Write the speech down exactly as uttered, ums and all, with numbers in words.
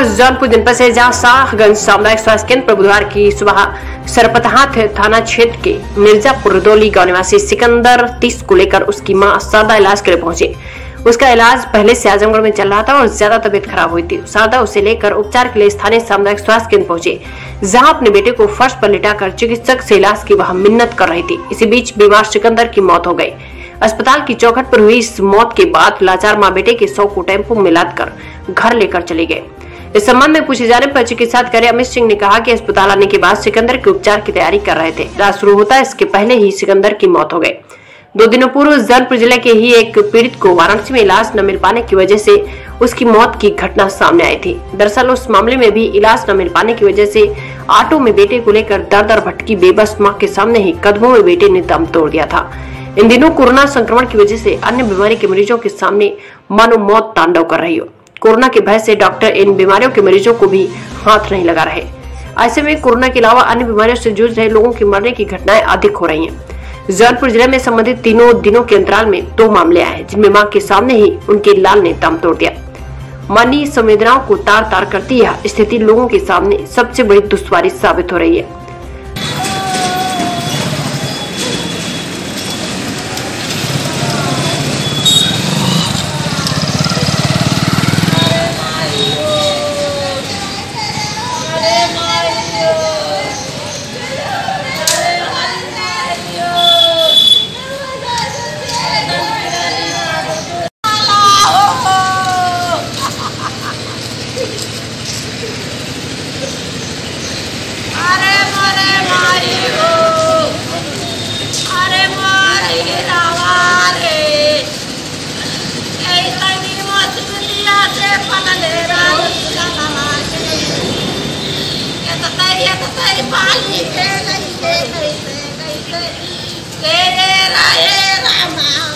खबर जौनपुर जनपद से, जहां शाहगंज सामुदायिक स्वास्थ्य केंद्र पर बुधवार की सुबह सरपतहाट थाना क्षेत्र के मिर्जापुर दोली गांव निवासी सिकंदर तीस को लेकर उसकी मां शारदा इलाज के लिए पहुंची। उसका इलाज पहले से आजमगढ़ में चल रहा था और ज्यादा तबीयत खराब हुई थी। शारदा उसे लेकर उपचार के लिए स्थानीय सामुदायिक स्वास्थ्य केंद्र पहुंचे, जहां अपने बेटे को फर्श पर लिटाकर चिकित्सक से इलाज की वह मिन्नत कर रही थी। इसी बीच बीमार सिकंदर की मौत हो गई। अस्पताल की चौखट पर हुई इस मौत के बाद लाचार मां बेटे के शव को टेम्पो में लादकर घर लेकर चले गए। इस संबंध में पूछे जाने पर चिकित्सा अधिकारी अमित सिंह ने कहा कि अस्पताल आने के बाद सिकंदर के उपचार की तैयारी कर रहे थे। इलाज शुरू होता है इसके पहले ही सिकंदर की मौत हो गई। दो दिनों पूर्व जौनपुर जिले के ही एक पीड़ित को वाराणसी में इलाज न मिल पाने की वजह से उसकी मौत की घटना सामने आई थी। दरअसल उस मामले में भी इलाज न मिल पाने की वजह से ऑटो में बेटे को लेकर दर दर भटकी बेबस मां के सामने ही कदमों में बेटे ने दम तोड़ दिया था। इन दिनों कोरोना संक्रमण की वजह से अन्य बीमारी के मरीजों के सामने मानो मौत तांडव कर रही हो। कोरोना के भय से डॉक्टर इन बीमारियों के मरीजों को भी हाथ नहीं लगा रहे। ऐसे में कोरोना के अलावा अन्य बीमारियों से जूझ रहे लोगों की मरने की घटनाएं अधिक हो रही हैं। जौनपुर जिले में संबंधित तीनों दिनों के अंतराल में दो मामले आए, जिनमें मां के सामने ही उनके लाल ने दम तोड़ दिया। मानवीय संवेदनाओं को तार तार करती यह स्थिति लोगों के सामने सबसे बड़ी दुश्वारी साबित हो रही है। तेरे राहे रामा